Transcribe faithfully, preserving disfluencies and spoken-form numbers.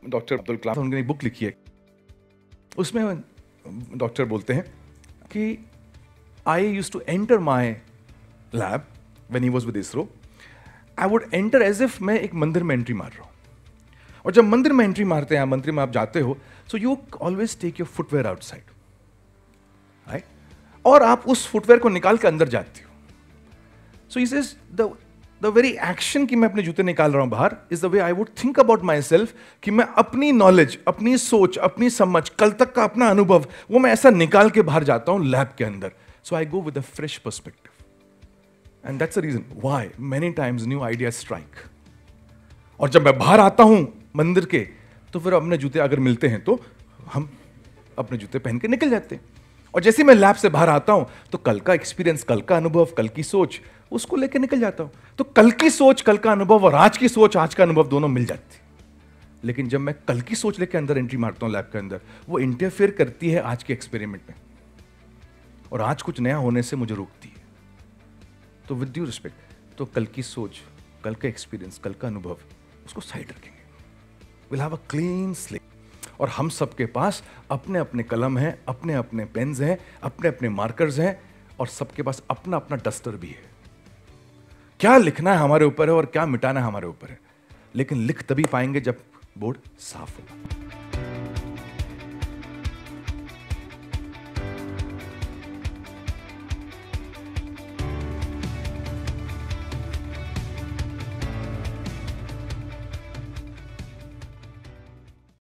Doctor Abdul Kalam उन्होंने एक book लिखी है, उसमें डॉक्टर बोलते हैं कि I use to enter my lab when he was with ISRO, I would enter as if मैं एक मंदिर में एंट्री मार रहा हूँ। और जब मंदिर में एंट्री मारते हैं, मंदिर में आप जाते हो, so you always take your footwear outside, right, और आप उस फुटवेयर को निकाल के अंदर जाते हो। So this is the the very action कि मैं अपने जूते निकाल रहा हूं बाहर is the way I would think about myself, कि मैं अपनी नॉलेज, अपनी सोच, अपनी समझ, कल तक का अपना अनुभव, वो मैं ऐसा निकाल के बाहर जाता हूं लैब के अंदर। So I go with a fresh perspective and that's the reason why many times new idea strike. और जब मैं बाहर आता हूं मंदिर के, तो फिर अपने जूते अगर मिलते हैं तो हम अपने जूते पहन के निकल जाते हैं। और जैसे मैं लैब से बाहर आता हूं तो कल का एक्सपीरियंस, कल का अनुभव, कल की सोच, उसको लेके निकल जाता हूं। तो कल की सोच, कल का अनुभव और आज की सोच, आज का अनुभव दोनों मिल जाती। लेकिन जब मैं कल की सोच लेके अंदर एंट्री मारता हूं लैब के अंदर, वो इंटरफेयर करती है आज के एक्सपेरिमेंट में, और आज कुछ नया होने से मुझे रोकती है। तो विद ड्यू रिस्पेक्ट, तो कल की सोच, कल का एक्सपीरियंस, कल का अनुभव, उसको साइड रखेंगे। Will have a clean slate. और हम सबके पास अपने अपने कलम हैं, अपने अपने पेन्स हैं, अपने अपने मार्कर्स हैं, और सबके पास अपना अपना डस्टर भी है। क्या लिखना है हमारे ऊपर है और क्या मिटाना है हमारे ऊपर है, लेकिन लिख तभी पाएंगे जब बोर्ड साफ होगा।